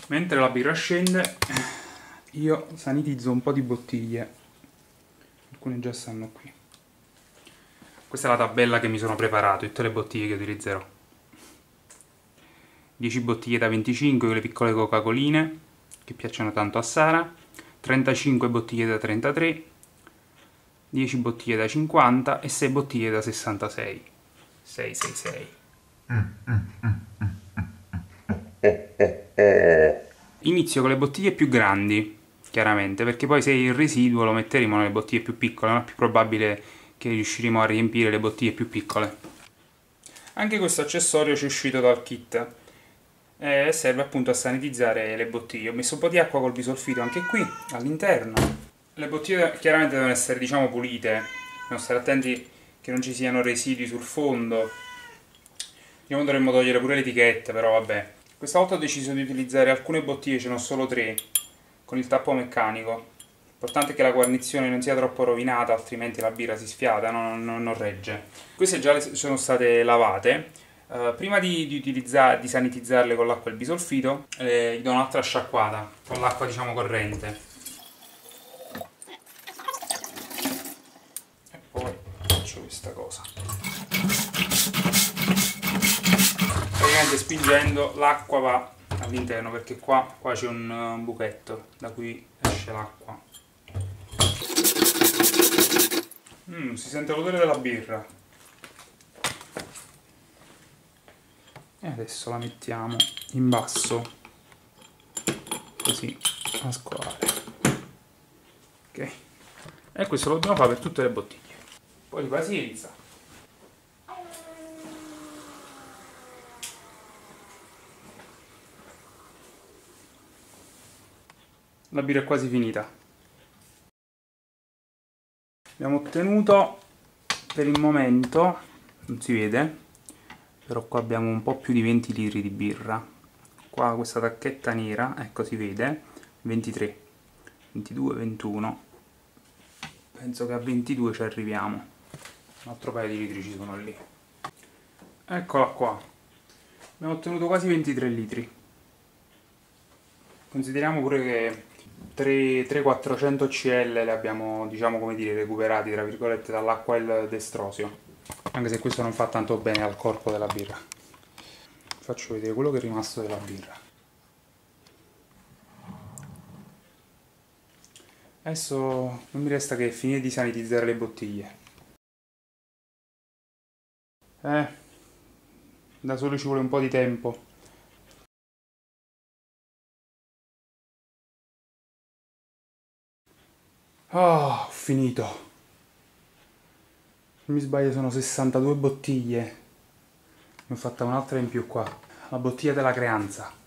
Mentre la birra scende, io sanitizzo un po' di bottiglie. Alcune già stanno qui. Questa è la tabella che mi sono preparato, tutte le bottiglie che utilizzerò. 10 bottiglie da 25, quelle piccole Coca-Coline, che piacciono tanto a Sara. 35 bottiglie da 33. 10 bottiglie da 50 e 6 bottiglie da 66. 666. Inizio con le bottiglie più grandi, chiaramente, perché poi se il residuo lo metteremo nelle bottiglie più piccole, non è più probabile che riusciremo a riempire le bottiglie più piccole. Anche questo accessorio ci è uscito dal kit e serve appunto a sanitizzare le bottiglie. Ho messo un po' di acqua col bisolfito anche qui, all'interno. Le bottiglie chiaramente devono essere, diciamo, pulite, dobbiamo stare attenti che non ci siano residui sul fondo. Diciamo dovremmo togliere pure le etichette, però vabbè. Questa volta ho deciso di utilizzare alcune bottiglie, ce ne ho solo 3, con il tappo meccanico. L'importante è che la guarnizione non sia troppo rovinata, altrimenti la birra si sfiata, non regge. Queste già sono state lavate. Prima di sanitizzarle con l'acqua e il bisolfito, gli do un'altra sciacquata, con l'acqua diciamo corrente. E poi faccio questa cosa. Praticamente spingendo l'acqua va all'interno, perché qua c'è un buchetto da cui esce l'acqua. Si sente l'odore della birra. E adesso la mettiamo in basso, così a scolare. Ok. E questo lo dobbiamo fare per tutte le bottiglie. Un po' di pazienza. La birra è quasi finita. Abbiamo ottenuto per il momento, non si vede, però qua abbiamo un po' più di 20 litri di birra. Qua questa tacchetta nera, ecco si vede, 23, 22, 21. Penso che a 22 ci arriviamo. Un altro paio di litri ci sono lì. Eccola qua. Abbiamo ottenuto quasi 23 litri. Consideriamo pure che 300-400 cl le abbiamo, diciamo, come dire, recuperati tra virgolette dall'acqua e il destrosio, anche se questo non fa tanto bene al corpo della birra. Faccio vedere quello che è rimasto della birra. Adesso non mi resta che finire di sanitizzare le bottiglie. Da solo ci vuole un po' di tempo. Ho finito. Se non mi sbaglio sono 62 bottiglie. Ne ho fatta un'altra in più qua. La bottiglia della creanza.